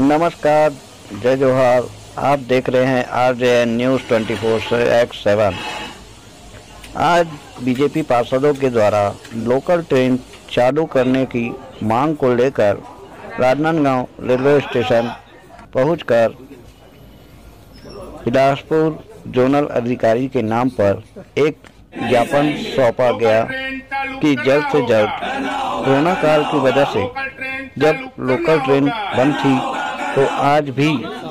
नमस्कार, जय जोहार। आप देख रहे हैं RJN न्यूज़ 24/7। आज बीजेपी पार्षदों के द्वारा लोकल ट्रेन चालू करने की मांग को लेकर राजनांदगांव रेलवे स्टेशन पहुंचकर बिलासपुर जोनल अधिकारी के नाम पर एक ज्ञापन सौंपा गया कि जल्द से जल्द कोरोना काल की वजह से जब लोकल ट्रेन बंद थी तो आज भी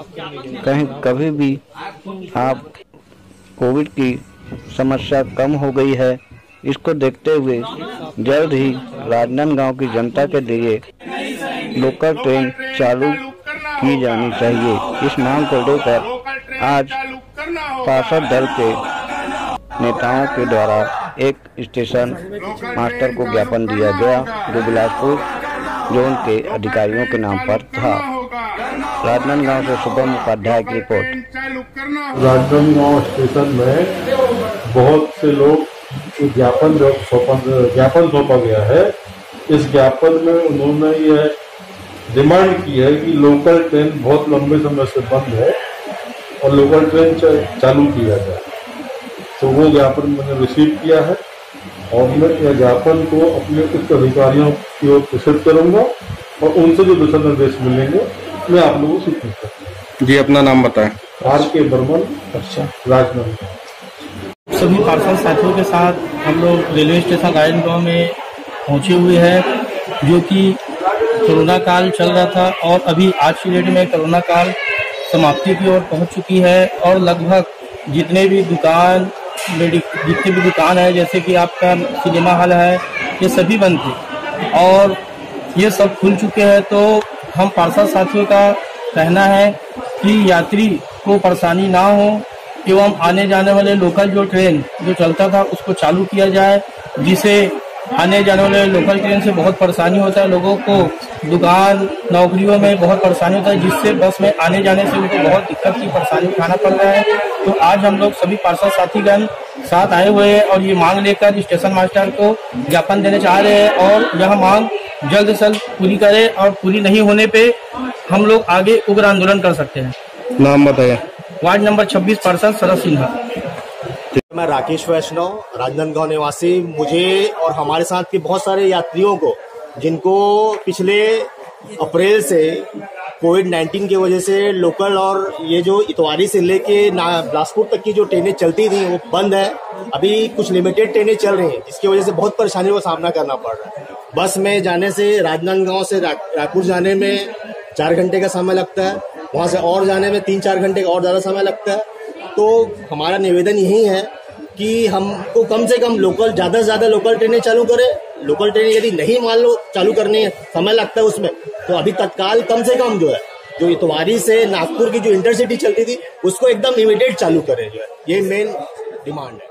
कभी भी आप कोविड की समस्या कम हो गई है। इसको देखते हुए जल्द ही राजनांदगांव की जनता के लिए लोकल ट्रेन चालू की जानी चाहिए। इस मांग को लेकर आज पार्षद दल के नेताओं के द्वारा एक स्टेशन मास्टर को ज्ञापन दिया गया जो बिलासपुर जोन के अधिकारियों के नाम पर था। राजनांदगांव से शुभम उपाध्याय की रिपोर्ट। राजनांदगांव स्टेशन में बहुत से लोग ज्ञापन सौंपा गया है। इस ज्ञापन में उन्होंने यह डिमांड की है कि लोकल ट्रेन बहुत लंबे समय से बंद है और लोकल ट्रेन चालू किया जाए। तो वो ज्ञापन मैंने रिसीव किया है और मैं यह ज्ञापन को अपने उच्च अधिकारियों की ओर प्रेषित करूंगा और उनसे जो दिशा निर्देश मिलेंगे मैं आप लोगों से पूछ सकता हूँ। जी, अपना नाम बताएं। RK बर्मन, राजनांदगांव। सभी पार्षद साथियों के साथ हम लोग रेलवे स्टेशन राजनांदगांव में पहुंचे हुए हैं, जो कि कोरोना काल चल रहा था और अभी आज की डेट में कोरोना काल समाप्ति की ओर पहुंच चुकी है और लगभग जितने भी दुकान है, जैसे कि आपका सिनेमा हॉल है, ये सभी बंद थे और ये सब खुल चुके हैं। तो हम पार्षद साथियों का कहना है कि यात्री को परेशानी ना हो एवं आने जाने वाले लोकल जो ट्रेन जो चलता था उसको चालू किया जाए, जिसे आने जाने वाले लोकल ट्रेन से बहुत परेशानी होता है। लोगों को दुकान नौकरियों में बहुत परेशानी होता है, जिससे बस में आने जाने से उनको बहुत दिक्कत की परेशानी उठाना पड़ रहा है। तो आज हम लोग सभी पार्षद साथीगण साथ आए हुए हैं और ये मांग लेकर स्टेशन मास्टर को ज्ञापन देने चाह रहे हैं और यह मांग जल्द से जल्द पूरी करें और पूरी नहीं होने पे हम लोग आगे उग्र आंदोलन कर सकते हैं। नाम बताइए। वार्ड नंबर 26 पार्षद शरद सिन्हा। मैं राकेश वैष्णव, राजनांदगांव निवासी। मुझे और हमारे साथ के बहुत सारे यात्रियों को, जिनको पिछले अप्रैल से कोविड-19 की वजह से लोकल और ये जो इतवारी से लेके बिलासपुर तक की जो ट्रेनें चलती थी वो बंद है। अभी कुछ लिमिटेड ट्रेनें चल रही हैं, जिसकी वजह से बहुत परेशानियों का सामना करना पड़ रहा है। बस में जाने से राजनांदगांव से रायपुर जाने में 4 घंटे का समय लगता है, वहां से और जाने में 3-4 घंटे का और ज्यादा समय लगता है। तो हमारा निवेदन यही है कि हमको कम से कम ज्यादा से ज्यादा लोकल ट्रेनें चालू करें। लोकल ट्रेनें यदि नहीं मान लो चालू करने समय लगता है उसमें, तो अभी तत्काल कम से कम जो इतवारी से नागपुर की जो इंटरसिटी चलती थी उसको एकदम इमीडिएट चालू करें, जो है ये मेन डिमांड है।